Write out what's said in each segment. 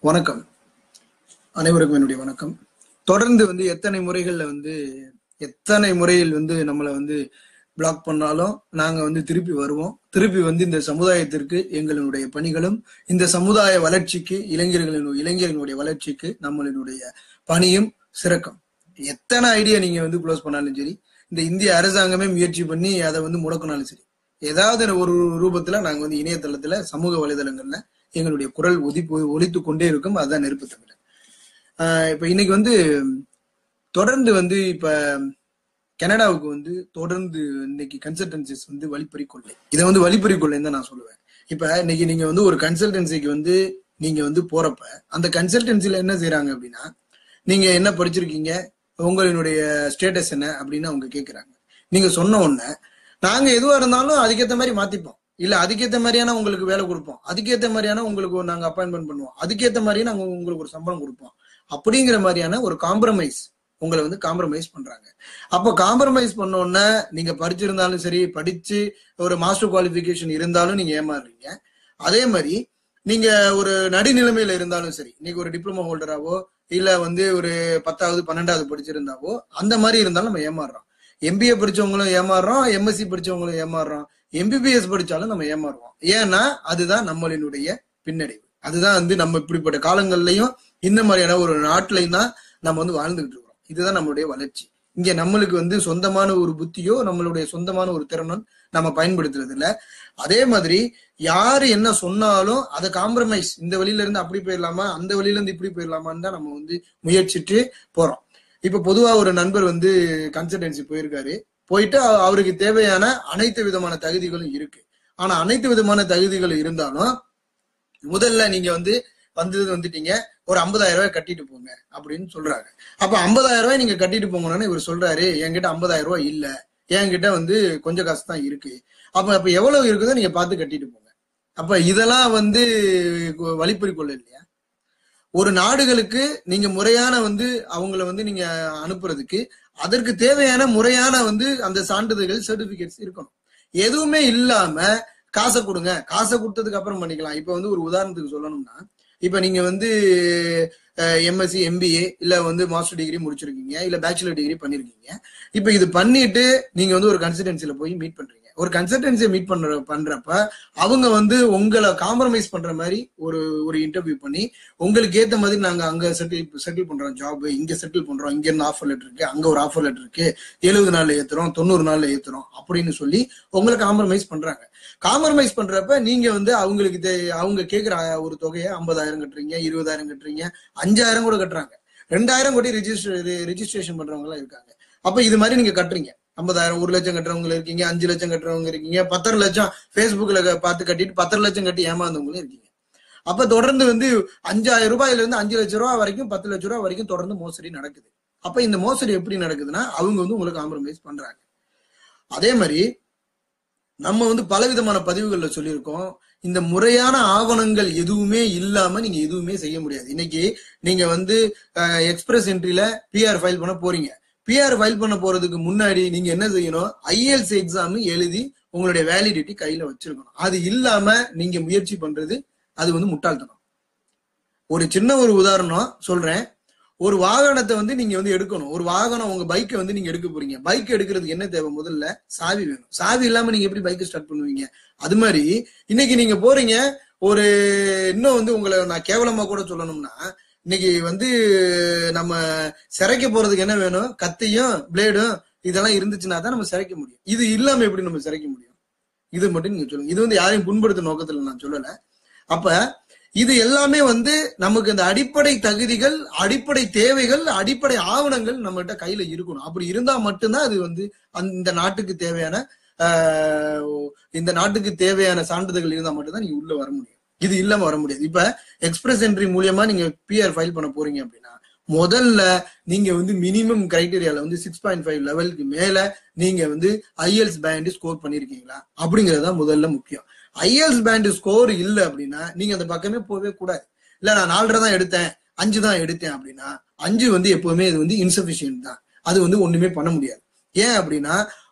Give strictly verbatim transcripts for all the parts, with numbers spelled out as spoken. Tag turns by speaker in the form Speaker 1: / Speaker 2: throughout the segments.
Speaker 1: வணக்கம். அனைவருக்கும் என்னுடைய வணக்கம். தொடர்ந்து வந்து எத்தனை முறைகள்ல வந்து எத்தனை முறையில் வந்து நம்மளை வந்து பிளாக் பண்ணாலும் நாங்க வந்து திருப்பி வருவோம். திருப்பி வந்து இந்த சமுதாயத்திற்கு எங்களுடைய பணிகளும் இந்த சமுதாய வளர்ச்சிக்கு இளைஞர்களின் இளைஞர்களுடைய வளர்ச்சிக்கு நம்மளினுடைய பணியும் சிறக்கும். எத்தனை ஐடியா நீங்க வந்து க்ளோஸ் பண்ணாலும் சரி, இந்த இந்திய அரசாங்கமே முயற்சி பண்ணி அதை வந்து முடக்கினாலும் சரி, ஏதாவது ஒரு ரூபத்துல நாங்க வந்து இணையதளத்துல சமூக வலைதளங்கள்ல எங்களுடைய குரல் ஒதி ஒலித்து கொண்டே இருக்கும். அதுதான் நெருப்பு தமிழர். ஆஹ் இப்ப இன்னைக்கு வந்து தொடர்ந்து வந்து இப்ப கனடாவுக்கு வந்து தொடர்ந்து இன்னைக்கு கன்சல்டன்சிஸ் வந்து வழிப்பறி கொள்ளை. இதை வந்து வழிப்பறி கொள்ளைன்னு தான் நான் சொல்லுவேன். இப்ப இன்னைக்கு நீங்க வந்து ஒரு கன்சல்டன்சிக்கு வந்து நீங்க வந்து போறப்ப அந்த கன்சல்டன்சில என்ன செய்யறாங்க அப்படின்னா, நீங்க என்ன படிச்சிருக்கீங்க, உங்களுடைய ஸ்டேட்டஸ் என்ன அப்படின்னு அவங்க கேட்கிறாங்க. நீங்க சொன்ன உடனே நாங்க எதுவா இருந்தாலும் அதுக்கேற்ற மாதிரி மாத்திப்போம். இல்ல அதுக்கேற்ற மாதிரியான உங்களுக்கு வேலை கொடுப்போம், அதுக்கேற்ற மாதிரியான உங்களுக்கு நாங்க அப்பாயின்மெண்ட் பண்ணுவோம், அதுக்கேற்ற மாதிரியே நாங்க உங்களுக்கு ஒரு சம்பளம் கொடுப்போம் அப்படிங்கிற மாதிரியான ஒரு காம்ப்ரமைஸ் உங்களை வந்து காம்ப்ரமைஸ் பண்றாங்க. அப்போ காம்ப்ரமைஸ் பண்ணோன்னா நீங்க படிச்சிருந்தாலும் சரி, படிச்சு ஒரு மாஸ்டர் குவாலிபிகேஷன் இருந்தாலும் நீங்க ஏமாறுறீங்க. அதே மாதிரி நீங்க ஒரு நடுநிலைமையில இருந்தாலும் சரி, இன்னைக்கு ஒரு டிப்ளமோ ஹோல்டராவோ இல்ல வந்து ஒரு பத்தாவது பன்னெண்டாவது படிச்சிருந்தாவோ அந்த மாதிரி இருந்தாலும் நம்ம ஏமாறுறோம். எம்பிஏ படிச்சவங்களும் ஏமாறுறோம், எம்எஸ்சி படிச்சவங்களும் ஏமாறுறோம், எம்பிபிஎஸ் படிச்சாலும் நம்ம ஏமாறுவோம். ஏன்னா அதுதான் நம்மளினுடைய பின்னடைவு. அதுதான் வந்து நம்ம இப்படிப்பட்ட காலங்கள்லயும் இந்த மாதிரியான ஒரு நாட்டிலையும் தான் நம்ம வந்து வாழ்ந்துகிட்டு இருக்கிறோம். இதுதான் நம்மளுடைய வளர்ச்சி. இங்க நம்மளுக்கு வந்து சொந்தமான ஒரு புத்தியோ நம்மளுடைய சொந்தமான ஒரு திறனோ நம்ம பயன்படுத்துறது இல்ல. அதே மாதிரி யாரு என்ன சொன்னாலும் அதை காம்ப்ரமைஸ், இந்த வழியில இருந்து அப்படி போயிடலாமா, அந்த வழியில இருந்து இப்படி போயிடலாமான்னு தான் நம்ம வந்து முயற்சிட்டு போறோம். இப்ப பொதுவா ஒரு நண்பர் வந்து கன்சல்டன்சி போயிருக்காரு. போயிட்டு அவருக்கு தேவையான அனைத்து விதமான தகுதிகளும் இருக்கு. ஆனா அனைத்து விதமான தகுதிகள் இருந்தாலும் முதல்ல நீங்க வந்து வந்தது வந்துட்டீங்க, ஒரு ஐம்பதாயிரம் ரூபாய் கட்டிட்டு போங்க அப்படின்னு சொல்றாங்க. அப்ப ஐம்பதாயிரம் ரூபாய் நீங்க கட்டிட்டு போங்கன்னு இவர் சொல்றாரு, என்கிட்ட ஐம்பதாயிரம் ரூபாய் இல்ல, என்கிட்ட வந்து கொஞ்சம் காசு தான் இருக்கு. அப்ப அப்ப எவ்வளவு இருக்குதோ நீங்க பார்த்து கட்டிட்டு போங்க. அப்ப இதெல்லாம் வந்து வழிப்பறி கொள்ள இல்லையா? ஒரு நாடுகளுக்கு நீங்க முறையான வந்து அவங்கள வந்து நீங்க அனுப்புறதுக்கு அதற்கு தேவையான முறையான வந்து அந்த சான்றிதழ்கள் சர்டிபிகேட்ஸ் இருக்கணும். எதுவுமே இல்லாம காசை கொடுங்க, காசை கொடுத்ததுக்கு அப்புறம் பண்ணிக்கலாம். இப்ப வந்து ஒரு உதாரணத்துக்கு சொல்லணும்னா, இப்ப நீங்க வந்து எம்எஸ்சி எம்பிஏ இல்ல வந்து மாஸ்டர் டிகிரி முடிச்சிருக்கீங்க, இல்ல பேச்சுலர் டிகிரி பண்ணிருக்கீங்க. இப்ப இது பண்ணிட்டு நீங்க வந்து ஒரு கன்சல்டன்சில போய் மீட் பண்றீங்க. ஒரு கன்சல்டன்சியை மீட் பண்ற பண்றப்ப அவங்க வந்து உங்களை காம்ப்ரமைஸ் பண்ற மாதிரி ஒரு ஒரு இன்டர்வியூ பண்ணி உங்களுக்கு ஏத்த மாதிரி நாங்க அங்க செட்டில் செட்டில் பண்றோம், ஜாப் இங்க செட்டில் பண்றோம், இங்க இருந்து ஆஃபர் லெட்டர் இருக்கு, அங்க ஒரு ஆஃபர் லெட்டர் இருக்கு, எழுபது நாள்ல ஏத்துறோம், தொண்ணூறு நாள்ல ஏத்துறோம் அப்படின்னு சொல்லி உங்களை காம்ப்ரமைஸ் பண்றாங்க. காம்ப்ரமைஸ் பண்றப்ப நீங்க வந்து அவங்களுக்கு அவங்க கேட்கிற ஒரு தொகையை ஐம்பதாயிரம் கட்டுறீங்க, இருபதாயிரம் கட்டுறீங்க, அஞ்சாயிரம் கூட கட்டுறாங்க, ரெண்டாயிரம் கோடி ரிஜிஸ்டர் ரிஜிஸ்ட்ரேஷன் பண்றவங்க எல்லாம் இருக்காங்க. அப்ப இது மாதிரி நீங்க கட்டுறீங்க, ஐம்பதாயிரம் ஒரு லட்சம் கட்டுறவங்க இருக்கீங்க, அஞ்சு லட்சம் கட்டுறவங்க இருக்கீங்க, பத்தரை லட்சம் பேஸ்புக்ல பார்த்து கட்டிட்டு பத்தரை லட்சம் கட்டி ஏமாந்தவங்களும் இருக்கீங்க. அப்ப தொடர்ந்து வந்து அஞ்சாயிரம் ரூபாயில இருந்து அஞ்சு லட்சம் ரூபாய் வரைக்கும் பத்து லட்சம் ரூபாய் வரைக்கும் தொடர்ந்து மோசடி நடக்குது. அப்ப இந்த மோசடி எப்படி நடக்குதுன்னா அவங்க வந்து உங்களுக்கு காம்ப்ரமைஸ் பண்றாங்க. அதே மாதிரி நம்ம வந்து பலவிதமான பதிவுகள்ல சொல்லியிருக்கோம், இந்த முறையான ஆவணங்கள் எதுவுமே இல்லாம நீங்க எதுவுமே செய்ய முடியாது. இன்னைக்கு நீங்க வந்து எக்ஸ்பிரஸ் என்ட்ரில பிஆர் ஃபைல் பண்ண போறீங்க. பிஆர் ஃபைல் பண்ண போறதுக்கு முன்னாடி நீங்க என்ன செய்யணும், ஐஎல்ஸ் எக்ஸாம் எழுதி உங்களுடைய வேலிடிட்டி கையில வச்சிருக்கணும். அது இல்லாம நீங்க முயற்சி பண்றது அது வந்து முட்டாள்தனம். ஒரு சின்ன ஒரு உதாரணம் சொல்றேன். ஒரு வாகனத்தை வந்து நீங்க வந்து எடுக்கணும். ஒரு வாகனம் உங்க பைக்கை வந்து நீங்க எடுக்க போறீங்க. பைக் எடுக்கிறதுக்கு என்ன தேவை? முதல்ல சாவி வேணும். சாவி இல்லாம நீங்க எப்படி பைக்கை ஸ்டார்ட் பண்ணுவீங்க? அது மாதிரி இன்னைக்கு நீங்க போறீங்க. ஒரு இன்னும் வந்து உங்களை நான் கேவலமா கூட சொல்லணும்னா, இன்னைக்கு வந்து நம்ம சிறைக்க போறதுக்கு என்ன வேணும்? கத்தியும் பிளேடும் இதெல்லாம் இருந்துச்சுன்னா தான் நம்ம சிறைக்க முடியும். இது இல்லாம எப்படி நம்ம சிறைக்க முடியும்? இது மட்டும் நீங்க சொல்லுங்க. இது வந்து யாரையும் புண்படுத்த நோக்கத்துல நான் சொல்லல. அப்ப இது எல்லாமே வந்து நமக்கு இந்த அடிப்படை தகுதிகள், அடிப்படை தேவைகள், அடிப்படை ஆவணங்கள் நம்ம கிட்ட கையில இருக்கணும். அப்படி இருந்தா மட்டும்தான் அது வந்து அந்த நாட்டுக்கு தேவையான ஆஹ் இந்த நாட்டுக்கு தேவையான சான்றிதழ்கள் இருந்தா மட்டும்தான் நீங்க உள்ள வர முடியும். இது இல்லாம வர முடியாது. இப்ப எக்ஸ்பிரஸ் என்ட்ரி மூலியமா நீங்க பிஆர் ஃபைல் பண்ண போறீங்க அப்படின்னா முதல்ல நீங்க வந்து மினிமம் கிரைடீரியால வந்து சிக்ஸ் பாயிண்ட் ஃபைவ் லெவலுக்கு மேல நீங்க வந்து ஐஎல்ஸ் பேண்ட் ஸ்கோர் பண்ணிருக்கீங்களா அப்படிங்கறதுதான் முதல்ல முக்கியம். ஐஎல்ஸ் பேண்ட் ஸ்கோர் இல்ல அப்படின்னா நீங்க அந்த பக்கமே போகவே கூடாது. இல்ல நான் நாலரை தான் எடுத்தேன், அஞ்சு தான் எடுத்தேன் அப்படின்னா அஞ்சு வந்து எப்பவுமே இது வந்து இன்சபிஷியன்ட் தான். அது வந்து ஒண்ணுமே பண்ண முடியாது. ஏன் அப்படின்னா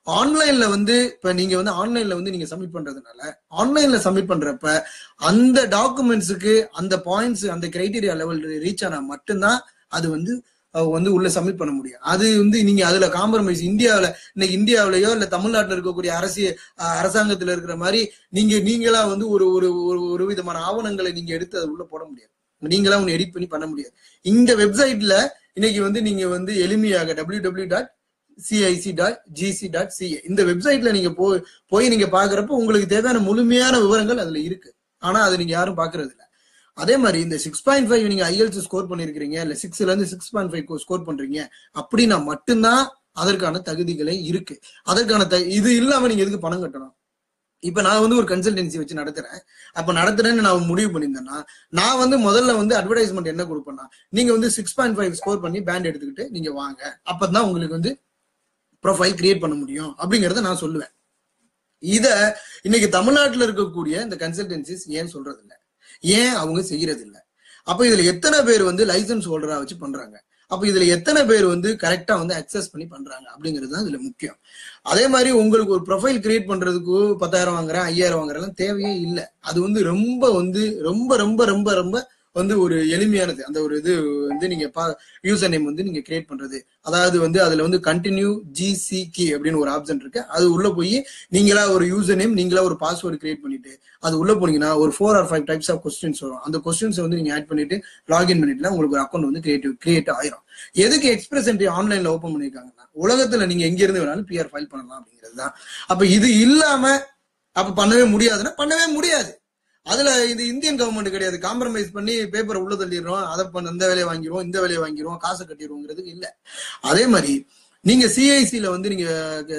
Speaker 1: ஆன்லைன்ல வந்து இப்ப நீங்க வந்து ஆன்லைன்ல வந்து நீங்க சப்மிட் பண்றதுனால ஆன்லைன்ல சப்மிட் பண்றப்ப அந்த டாக்குமெண்ட்ஸுக்கு அந்த பாயிண்ட்ஸ் அந்த கிரைட்டீரியா லெவல் ரீச் ஆனா மட்டும்தான் அது வந்து வந்து உள்ள சப்மிட் பண்ண முடியும். அது வந்து நீங்க அதுல காம்ப்ரமைஸ் இந்தியாவில இன்னைக்கு இந்தியாவிலயோ இல்ல தமிழ்நாட்டில் இருக்கக்கூடிய அரசியல் அரசாங்கத்துல இருக்கிற மாதிரி நீங்க நீங்களா வந்து ஒரு ஒரு ஒரு விதமான ஆவணங்களை நீங்க எடுத்து அது உள்ள போட முடியாது. நீங்களா ஒன்னு எடிட் பண்ணி பண்ண முடியாது. இந்த வெப்சைட்ல இன்னைக்கு வந்து நீங்க வந்து எளிமையாக W W dot CIC dot GC dot CA இந்த வெப்சைட்ல நீங்க போய் போய் நீங்க பாக்குறப்ப உங்களுக்கு தேவையான முழுமையான விவரங்கள் அதுல இருக்கு. ஆனா அது நீங்க யாரும் பாக்குறது இல்லை. அதே மாதிரி இந்த சிக்ஸ் பாயிண்ட் ஃபைவ் நீங்க ஐஎல்ஸ் ஸ்கோர் பண்ணிருக்கீங்க இல்ல சிக்ஸ்ல இருந்து சிக்ஸ் பாயிண்ட் ஃபைவ் ஸ்கோர் பண்றீங்க அப்படின்னா மட்டும்தான் அதற்கான தகுதிகளே இருக்கு. அதற்கான த இது இல்லாம நீங்க எதுக்கு பணம் கட்டணும்? இப்ப நான் வந்து ஒரு கன்சல்டன்சி வச்சு நடத்துறேன். அப்ப நடத்துறேன்னு நான் முடிவு பண்ணியிருந்தேன்னா நான் வந்து முதல்ல வந்து அட்வர்டைஸ்மெண்ட் என்ன கொடுப்பேன்னா நீங்க வந்து சிக்ஸ் பாயிண்ட் ஃபைவ் ஸ்கோர் பண்ணி பேண்ட் எடுத்துக்கிட்டு நீங்க வாங்க, அப்பதான் உங்களுக்கு வந்து ப்ரொஃபைல் கிரியேட் பண்ண முடியும் அப்படிங்கறத நான் சொல்லுவேன். இத இன்னைக்கு தமிழ்நாட்டில் இருக்கக்கூடிய இந்த கன்சல்டன்சிஸ் ஏன் சொல்றது இல்லை, ஏன் அவங்க செய்யறது இல்லை? அப்ப இதுல எத்தனை பேர் வந்து லைசன்ஸ் ஹோல்டரா வச்சு பண்றாங்க? அப்ப இதுல எத்தனை பேர் வந்து கரெக்டா வந்து அக்சஸ் பண்ணி பண்றாங்க அப்படிங்கிறது தான் இதுல முக்கியம். அதே மாதிரி உங்களுக்கு ஒரு ப்ரொஃபைல் கிரியேட் பண்றதுக்கு பத்தாயிரம் வாங்குறேன் ஐயாயிரம் வாங்குறேன் தேவையே இல்லை. அது வந்து ரொம்ப வந்து ரொம்ப ரொம்ப ரொம்ப ரொம்ப வந்து ஒரு எளிமையானது. அந்த ஒரு இது வந்து நீங்க யூசர் நேம் வந்து நீங்க கிரியேட் பண்றது, அதாவது வந்து அதுல வந்து கண்டினியூ ஜிசிகே அப்படின்னு ஒரு ஆப்ஷன் இருக்கு. அது உள்ள போய் நீங்களா ஒரு யூசர் நேம் நீங்களா ஒரு பாஸ்வேர்டு கிரியேட் பண்ணிட்டு அது உள்ள போனீங்கன்னா ஒரு four or five types of questions வரும். அந்த கொஸ்டின்ஸ் வந்து நீங்க ஆட் பண்ணிட்டு லாகின் பண்ணிட்டுனா உங்களுக்கு ஒரு அக்கௌண்ட் வந்து கிரியேட்டிவ் கிரியேட் ஆயிரும். எதுக்கு எக்ஸ்பிரஸ் என்ட்ரி ஆன்லைன்ல ஓப்பன் பண்ணிருக்காங்கன்னா உலகத்துல நீங்க எங்க இருந்து வேணாலும் பிஆர் ஃபைல் பண்ணலாம் அப்படிங்கிறது தான். அப்ப இது இல்லாம அப்ப பண்ணவே முடியாதுன்னா பண்ணவே முடியாது. அதுல இது இந்தியன் கவர்மெண்ட் கிடையாது, காம்ப்ரமைஸ் பண்ணி பேப்பரை உள்ள தள்ளிடுறோம், அதை பண்ண இந்த வேலையை வாங்கிடுவோம் இந்த வேலையை வாங்கிடுவோம் காசை கட்டிடுவோங்கிறதுக்கு இல்ல. அதே மாதிரி நீங்க சிஐசில வந்து நீங்க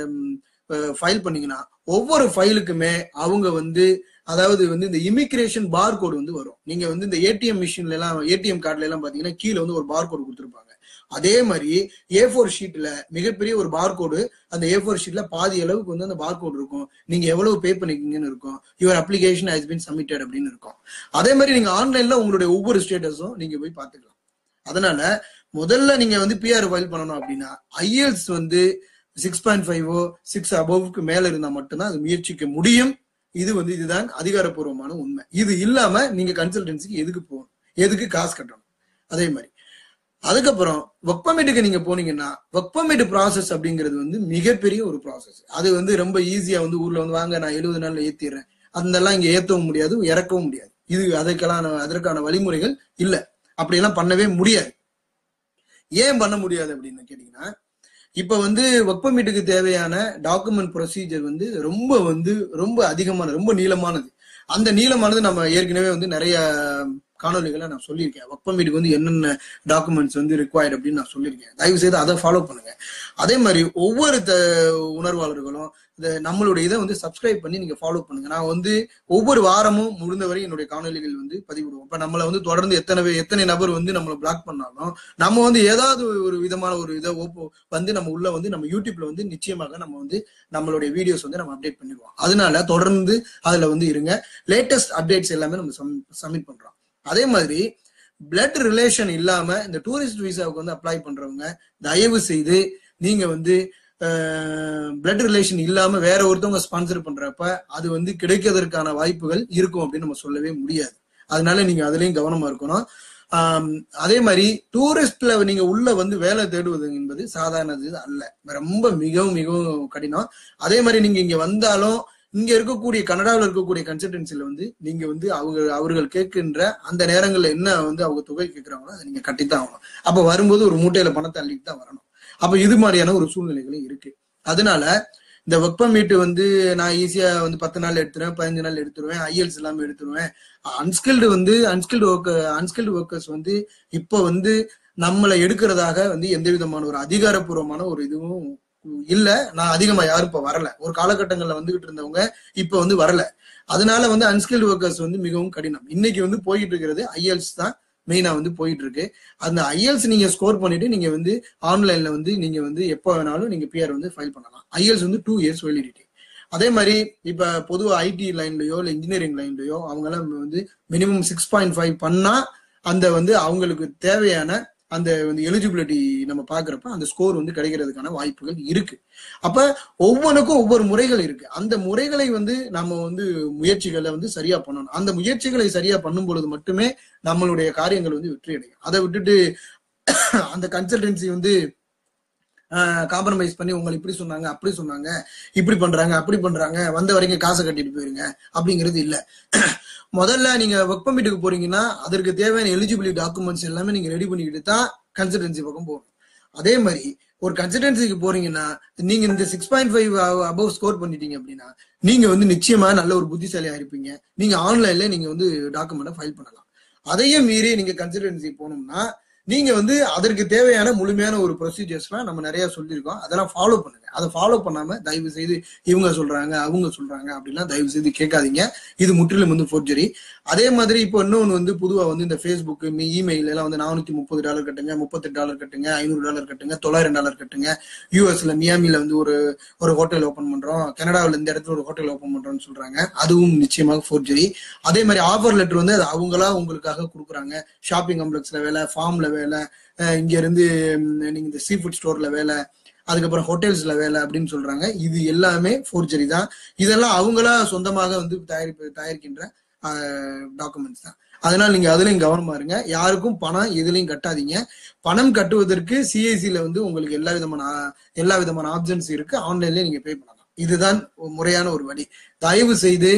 Speaker 1: ஃபைல் பண்ணீங்கன்னா ஒவ்வொரு ஃபைலுக்குமே அவங்க வந்து அதாவது வந்து இந்த இமிகிரேஷன் பார் கோடு வந்து வரும். நீங்க வந்து இந்த ஏடிஎம் மிஷின்ல எல்லாம் ஏடிஎம் கார்டுல எல்லாம் பாத்தீங்கன்னா கீழே வந்து ஒரு பார் கோடு கொடுத்துருப்பாங்க. அதே மாதிரி ஏ ஃபோர் ஷீட்ல மிகப்பெரிய ஒரு பார் கோடு, அந்த ஏ ஃபோர் ஷீட்ல பாதி அளவுக்கு வந்து அந்த பார் கோடு இருக்கும். நீங்க எவ்வளவு பே பண்ணிருக்கீங்கன்னு இருக்கும், your application has been submitted அப்படின்னு இருக்கும். அதே மாதிரி நீங்க ஆன்லைன்ல உங்களுடைய ஒவ்வொரு ஸ்டேட்டஸும் நீங்க போய் பாத்துக்கலாம். அதனால முதல்ல நீங்க வந்து பிஆர் ஃபைல் பண்ணணும் அப்படின்னா ஐஎல்ஸ் வந்து சிக்ஸ் பாயிண்ட் ஃபைவோ சிக்ஸ் அபவுக்கு மேல இருந்தா மட்டும்தான் அது முயற்சிக்க முடியும். இது வந்து இதுதான் அதிகாரப்பூர்வமான உண்மை. இது இல்லாம நீங்க கன்சல்டன்சிக்கு எதுக்கு போகணும், எதுக்கு காசு கட்டணும்? அதே மாதிரி அதுக்கப்புறம் ஒர்க் பர்மிட்டுக்கு நீங்க போனீங்கன்னா ஒர்க் பர்மிட் ப்ராசஸ் அப்படிங்கிறது வந்து மிகப்பெரிய ஒரு ப்ராசஸ். அது வந்து ரொம்ப ஈஸியா வந்து ஊர்ல வந்து வாங்க நான் எழுபது நாள்ல ஏத்திடுறேன் அதெல்லாம் இங்க ஏத்தவும் முடியாது இறக்கவும் முடியாது. இது அதற்கான அதற்கான வழிமுறைகள் இல்ல, அப்படியெல்லாம் பண்ணவே முடியாது. ஏன் பண்ண முடியாது அப்படின்னு கேட்டீங்கன்னா இப்ப வந்து ஒர்க் பர்மிட்டுக்கு தேவையான டாக்குமெண்ட் ப்ரொசீஜர் வந்து ரொம்ப வந்து ரொம்ப அதிகமானது, ரொம்ப நீளமானது. அந்த நீளமானது நம்ம ஏற்கனவே வந்து நிறைய காணொலிகளை நான் சொல்லியிருக்கேன். ஒர்க் பர்மிட்டுக்கு வந்து என்னென்ன டாக்குமெண்ட்ஸ் வந்து ரிக்வயர்ட் அப்படின்னு நான் சொல்லியிருக்கேன். தயவு செய்து அதை ஃபாலோ பண்ணுங்க. அதே மாதிரி ஒவ்வொரு த உணர்வாளர்களும் இந்த நம்மளுடைய இதை வந்து சப்ஸ்கிரைப் பண்ணி நீங்க ஃபாலோ பண்ணுங்க. நான் வந்து ஒவ்வொரு வாரமும் முடிந்தவரை என்னுடைய காணொலிகள் வந்து பதிவிடுவோம். இப்ப நம்மளை வந்து தொடர்ந்து எத்தனை எத்தனை நபர் வந்து நம்மளை பிளாக் பண்ணாலும் நம்ம வந்து ஏதாவது ஒரு விதமான ஒரு இதை வந்து நம்ம உள்ள வந்து நம்ம யூடியூப்ல வந்து நிச்சயமாக நம்ம வந்து நம்மளுடைய வீடியோஸ் வந்து நம்ம அப்டேட் பண்ணிடுவோம். அதனால தொடர்ந்து அதுல வந்து இருங்க. லேட்டஸ்ட் அப்டேட்ஸ் எல்லாமே நம்ம சப்மிட் பண்றோம். அதே மாதிரி பிளட் ரிலேஷன் இல்லாம இந்த டூரிஸ்ட் விசாவுக்கு வந்து அப்ளை பண்றவங்க தயவு செய்து நீங்க வந்து பிளட் ரிலேஷன் இல்லாம வேற ஒருத்தவங்க ஸ்பான்சர் பண்றப்ப அது வந்து கிடைக்கிறதுக்கான வாய்ப்புகள் இருக்கும் அப்படின்னு நம்ம சொல்லவே முடியாது. அதனால நீங்க அதுலயும் கவனமா இருக்கணும். ஆஹ் அதே மாதிரி டூரிஸ்ட்ல நீங்க உள்ள வந்து வேலை தேடுவது என்பது சாதாரணது அல்ல, ரொம்ப மிகவும் மிகவும் கடினம். அதே மாதிரி நீங்க இங்க வந்தாலும் இங்க இருக்கக்கூடிய கனடாவில் இருக்கக்கூடிய கன்சல்டன்சில வந்து நீங்க வந்து அவங்க அவர்கள் கேட்கின்ற அந்த நேரங்கள்ல என்ன வந்து அவங்க தொகை கேட்கிறாங்களோ அதை நீங்க கட்டித்தான் ஆகணும். அப்ப வரும்போது ஒரு மூட்டையில பணத்தை அள்ளிட்டு தான் வரணும். அப்ப இது மாதிரியான ஒரு சூழ்நிலைகளும் இருக்கு. அதனால இந்த ஒர்க் பர்மிட் வந்து நான் ஈஸியா வந்து பத்து நாள் எடுத்துருவேன், பதினஞ்சு நாள் எடுத்துருவேன், ஐஎல்ஸ் எல்லாமே எடுத்துருவேன். அன்ஸ்கில்டு வந்து அன்ஸ்கில்டு ஒர்க் அன்ஸ்கில்டு ஒர்க்கர்ஸ் வந்து இப்ப வந்து நம்மளை எடுக்கிறதாக வந்து எந்த விதமான ஒரு அதிகாரப்பூர்வமான ஒரு இதுவும் இல்ல. நான் அதிகமா யாரும் இப்ப வரல. ஒரு காலகட்டங்கள்ல வந்துகிட்டு இருந்தவங்க இப்ப வந்து வரல. அதனால வந்து அன்ஸ்கில்டு ஒர்க்கர்ஸ் வந்து மிகவும் கடினம். இன்னைக்கு வந்து போயிட்டு இருக்கிறது ஐஎல்ஸ் தான் மெயினா வந்து போயிட்டு இருக்கு. அந்த ஐஎல்ஸ் நீங்க ஸ்கோர் பண்ணிட்டு நீங்க வந்து ஆன்லைன்ல வந்து நீங்க வந்து எப்போ வேணாலும் நீங்க பிஆர் வந்து ஃபைல் பண்ணலாம். ஐஎல்ஸ் வந்து டூ இயர்ஸ் வேலிடிட்டி. அதே மாதிரி இப்ப பொதுவா ஐடி லைன்லயோ இல்ல இன்ஜினியரிங் லைன்லயோ அவங்க எல்லாம் வந்து மினிமம் சிக்ஸ் பாயிண்ட் ஃபைவ் பண்ணா அந்த வந்து அவங்களுக்கு தேவையான அந்த வந்து எலிஜிபிலிட்டி நம்ம பாக்குறப்ப அந்த ஸ்கோர் வந்து கிடைக்கிறதுக்கான வாய்ப்புகள் இருக்கு. அப்ப ஒவ்வொன்றுக்கும் ஒவ்வொரு முறைகள் இருக்கு. அந்த முறைகளை வந்து நம்ம வந்து முயற்சிகளை வந்து சரியா பண்ணணும். அந்த முயற்சிகளை சரியா பண்ணும் பொழுது மட்டுமே நம்மளுடைய காரியங்கள் வந்து வெற்றி அடையும். அதை விட்டுட்டு அந்த கன்சல்டன்சி வந்து காம்ப்ரமைஸ் பண்ணி உங்களை இப்படி சொன்னாங்க அப்படி சொன்னாங்க இப்படி பண்றாங்க அப்படி பண்றாங்க வந்த வரைக்கும் காசை கட்டிட்டு போயிருங்க அப்படிங்கிறது இல்ல. முதல்ல நீங்க ஒர்க் பர்மிட்டுக்கு போறீங்கன்னா அதற்கு தேவையான எலிஜிபிலிட்டி டாக்குமெண்ட்ஸ் எல்லாமே நீங்க ரெடி பண்ணிக்கிட்டு தான் கன்சல்டன்சி பக்கம் போகணும். அதே மாதிரி ஒரு கன்சல்டன்சிக்கு போறீங்கன்னா நீங்க இந்த six point five above score பண்ணிட்டீங்க அப்படின்னா நீங்க வந்து நிச்சயமா நல்ல ஒரு புத்திசாலியா இருப்பீங்க. நீங்க ஆன்லைன்ல நீங்க வந்து டாக்குமெண்ட்டை ஃபைல் பண்ணலாம். அதையும் மீறி நீங்க கன்சல்டன்சி போனோம்னா நீங்க வந்து அதற்கு தேவையான முழுமையான ஒரு ப்ரொசீஜர்ஸ்லாம் நம்ம நிறைய சொல்லியிருக்கோம். அதெல்லாம் ஃபாலோ பண்ணுங்க. அதை ஃபாலோ பண்ணாம தயவு செய்து இவங்க சொல்றாங்க அவங்க சொல்றாங்க அப்படிலாம் தயவு செய்து கேட்காதீங்க. இது முற்றிலும் வந்து ஃபோர்ஜரி. அதே மாதிரி இப்போ இன்னொன்று வந்து பொதுவா வந்து இந்த ஃபேஸ்புக் இமெயில் எல்லாம் வந்து நானூத்தி முப்பது டாலர் கட்டுங்க, முப்பத்தெட்டு டாலர் கட்டுங்க, ஐநூறு டாலர் கட்டுங்க, தொள்ளாயிரம் டாலர் கட்டுங்க. யூஎஸ்ல மியாமில வந்து ஒரு ஒரு ஹோட்டல் ஓபன் பண்றோம், கனடாவில் இந்த இடத்துல ஒரு ஹோட்டல் ஓபன் பண்றோம்னு சொல்றாங்க. அதுவும் நிச்சயமாக ஃபோர்ஜரி. அதே மாதிரி ஆஃபர் லெட்டர் வந்து அது அவங்களா உங்களுக்காக கொடுக்குறாங்க. ஷாப்பிங் காம்ப்ளெக்ஸ்ல வேலை, ஃபார்ம்ல வேலை, இங்க இருந்து நீங்க இந்த சீ ஃபுட் ஸ்டோர்ல வேலை, அதுக்கப்புறம் ஹோட்டல்ஸ்ல வேலை அப்படின்னு சொல்றாங்க. இது எல்லாமே ஃபோர்ஜரி தான். இதெல்லாம் அவங்களா சொந்தமாக வந்து தயாரிப்பு தயாரிக்கின்ற டாக்குமெண்ட்ஸ் தான். அதனால நீங்க அதுலயும் கவனமா இருங்க. யாருக்கும் பணம் எதுலையும் கட்டாதீங்க. பணம் கட்டுவதற்கு சிஐசில வந்து உங்களுக்கு எல்லா விதமான எல்லா விதமான ஆப்ஷன்ஸ் இருக்கு. ஆன்லைன்லயே நீங்க பே பண்ணலாம். இதுதான் முறையான ஒரு வழி. தயவு செய்து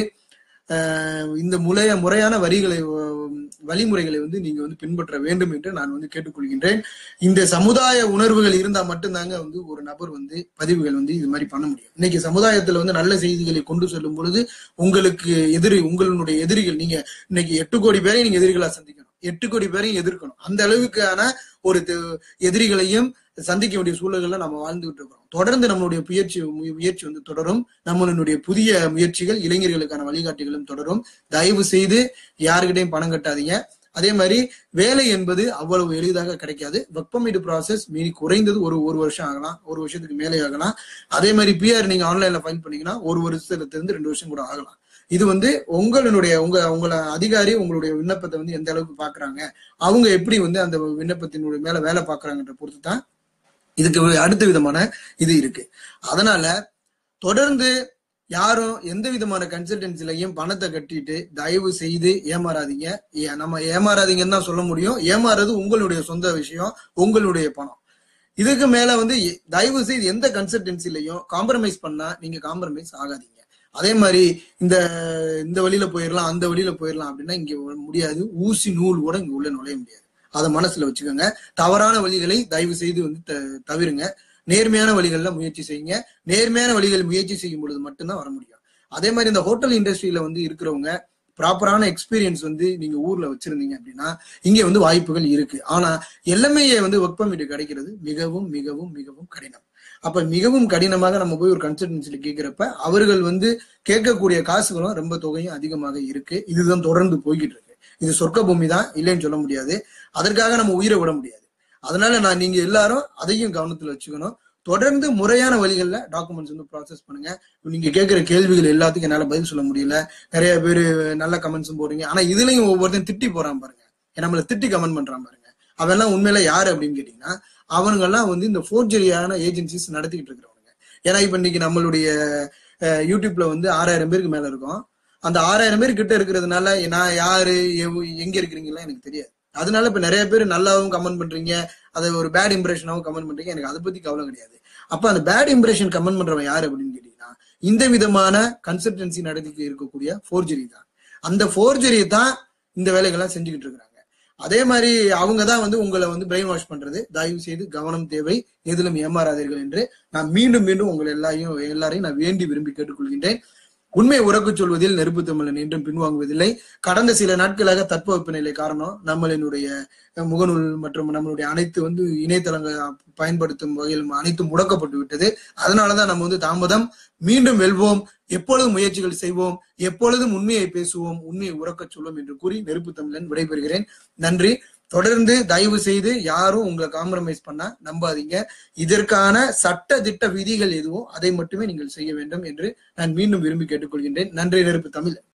Speaker 1: இந்த முறைய முறையான வரிகளை வழிமுறைகளை வந்து நீங்க வந்து பின்பற்ற வேண்டும் என்று நான் வந்து கேட்டுக்கொள்கின்றேன். இந்த சமுதாய உணர்வுகள் இருந்தா மட்டும்தாங்க வந்து ஒரு நபர் வந்து பதிவுகள் வந்து இது மாதிரி பண்ண முடியும். இன்னைக்கு சமுதாயத்துல வந்து நல்ல செய்திகளை கொண்டு செல்லும் பொழுது உங்களுக்கு எதிரி உங்களுடைய எதிரிகள், நீங்க இன்னைக்கு எட்டு கோடி பேரை நீங்க எதிரிகளா சந்திக்கணும், எட்டு கோடி பேரையும் எதிர்க்கணும். அந்த அளவுக்கான ஒரு எதிரிகளையும் சந்திக்க வேண்டிய சூழல்கள்ல நம்ம வாழ்ந்துகிட்டு இருக்கிறோம். தொடர்ந்து நம்மளுடைய முயற்சி முயற்சி வந்து தொடரும். நம்மளுடைய புதிய முயற்சிகள் இளைஞர்களுக்கான வழிகாட்டிகளும் தொடரும். தயவு செய்து யாருக்கிட்டையும் பணம் கட்டாதீங்க. அதே மாதிரி வேலை என்பது அவ்வளவு எளிதாக கிடைக்காது. ஒர்க் பர்மிட் ப்ராசஸ் மீறி குறைந்தது ஒரு ஒரு வருஷம் ஆகலாம், ஒரு வருஷத்துக்கு மேலே ஆகலாம். அதே மாதிரி பிஆர் நீங்க ஆன்லைன்ல ஃபைல் பண்ணீங்கன்னா ஒரு வருஷத்துல இருந்து ரெண்டு வருஷம் கூட ஆகலாம். இது வந்து உங்களுடைய உங்க உங்களை அதிகாரி உங்களுடைய விண்ணப்பத்தை வந்து எந்த அளவுக்கு பாக்குறாங்க, அவங்க எப்படி வந்து அந்த விண்ணப்பத்தினுடைய மேல வேலை பாக்குறாங்கன்ற பொறுத்து தான் இதுக்கு அடுத்த விதமான இது இருக்கு. அதனால தொடர்ந்து யாரும் எந்த விதமான கன்சல்டன்சிலையும் பணத்தை கட்டிட்டு தயவு செய்து ஏமாறாதீங்க. நம்ம ஏமாறாதீங்கன்னு தான் சொல்ல முடியும். ஏமாறது உங்களுடைய சொந்த விஷயம், உங்களுடைய பணம். இதுக்கு மேல வந்து தயவு செய்து எந்த கன்சல்டன்சிலையும் காம்ப்ரமைஸ் பண்ணா நீங்க காம்ப்ரமைஸ் ஆகாதீங்க. அதே மாதிரி இந்த இந்த வழியில போயிடலாம் அந்த வழியில போயிடலாம் அப்படின்னா இங்க முடியாது. ஊசி நூல் கூட இங்க உள்ள நுழைய முடியாது. அதை மனசுல வச்சுக்கோங்க. தவறான வழிகளை தயவு செய்து வந்து தவிருங்க. நேர்மையான வழிகள்ல முயற்சி செய்யுங்க. நேர்மையான வழிகள் முயற்சி செய்யும் பொழுது மட்டும்தான் வர முடியும். அதே மாதிரி இந்த ஹோட்டல் இண்டஸ்ட்ரியில வந்து இருக்கிறவங்க ப்ராப்பரான எக்ஸ்பீரியன்ஸ் வந்து நீங்க ஊர்ல வச்சிருந்தீங்க அப்படின்னா இங்க வந்து வாய்ப்புகள் இருக்கு. ஆனா எல்லாமே வந்து ஒர்க் பர்மிட் கிடைக்கிறது மிகவும் மிகவும் மிகவும் கடினம். அப்ப மிகவும் கடினமாக நம்ம போய் ஒரு கன்சல்டன்சில கேட்கிறப்ப அவர்கள் வந்து கேட்கக்கூடிய காசுகளும் ரொம்ப தொகையும் அதிகமாக இருக்கு. இதுதான் தொடர்ந்து போய்கிட்டு இருக்கு. இது சொர்க்க பூமி தான், இல்லைன்னு சொல்ல முடியாது. அதற்காக நம்ம உயிரை விட முடியாது. அதனால நான் நீங்க எல்லாரும் அதையும் கவனத்துல வச்சுக்கணும். தொடர்ந்து முறையான வழிகள்ல டாக்குமெண்ட்ஸ் வந்து ப்ராசஸ் பண்ணுங்க. நீங்க கேட்கிற கேள்விகள் எல்லாத்துக்கும் என்னால பதில் சொல்ல முடியல. நிறைய பேர் நல்ல கமெண்ட்ஸும் போடுறீங்க. ஆனா இதுலயும் ஒவ்வொருத்தையும் திட்டி போறான் பாருங்க, நம்மள திட்டி கமெண்ட் பண்றான் பாருங்க. அவெல்லாம் உண்மையில யாரு அப்படின்னு கேட்டீங்கன்னா அவங்க எல்லாம் வந்து இந்த ஃபோர்ஜரியான ஏஜென்சிஸ் நடத்திக்கிட்டு இருக்கிறவங்க. ஏன்னா இப்ப இன்னைக்கு நம்மளுடைய யூடியூப்ல வந்து ஆறாயிரம் பேருக்கு மேல இருக்கும். அந்த ஆறாயிரம் பேர் கிட்ட இருக்கிறதுனால நான் யாரு எங்க இருக்கிறீங்களா எனக்கு தெரியாது. அதனால இப்ப நிறைய பேர் நல்லாவும் கமெண்ட் பண்றீங்க, அதை ஒரு பேட் இம்ப்ரெஷனாவும் கமெண்ட் பண்றீங்க. எனக்கு அதை பத்தி கவலை கிடையாது. அப்ப அந்த பேட் இம்ப்ரெஷன் கமெண்ட் பண்றவன் யாரு அப்படின்னு கேட்டீங்கன்னா இந்த விதமான கன்சல்டன்சி நடத்தி இருக்கக்கூடிய ஃபோர்ஜரி தான். அந்த ஃபோர்ஜரியை தான் இந்த வேலைகள்லாம் செஞ்சுக்கிட்டு இருக்கிறாங்க. அதே மாதிரி அவங்கதான் வந்து உங்களை வந்து பிரெயின் வாஷ் பண்றது. தயவு செய்து கவனம் தேவை, எதிலும் ஏமாறாதீர்கள் என்று நான் மீண்டும் மீண்டும் உங்களை எல்லாரையும் எல்லாரையும் நான் வேண்டி விரும்பி கேட்டுக்கொள்கின்றேன். உண்மை உறக்கு சொல்வதில் நெருப்பு தமிழன் என்றும் பின்வாங்குவதில்லை. கடந்த சில நாட்களாக தட்பவெப்ப நிலை காரணம் நம்மளினுடைய முகநூல் மற்றும் நம்மளுடைய அனைத்து வந்து இணையதளங்கள் பயன்படுத்தும் வகையில் அனைத்தும் முடக்கப்பட்டு விட்டது. அதனாலதான் நம்ம வந்து தாமதம். மீண்டும் வெல்வோம், எப்பொழுதும் முயற்சிகள் செய்வோம், எப்பொழுதும் உண்மையை பேசுவோம், உண்மையை உறக்க சொல்வோம் என்று கூறி நெருப்பு தமிழன் விடைபெறுகிறேன். நன்றி. தொடர்ந்து தயவு செய்து யாரும் உங்களை காம்ப்ரமைஸ் பண்ண நம்பாதீங்க. இதற்கான சட்ட திட்ட விதிகள் எதுவோ அதை மட்டுமே நீங்கள் செய்ய வேண்டும் என்று நான் மீண்டும் விரும்பி கேட்டுக்கொள்கின்றேன். நன்றி. நெருப்பு தமிழ்.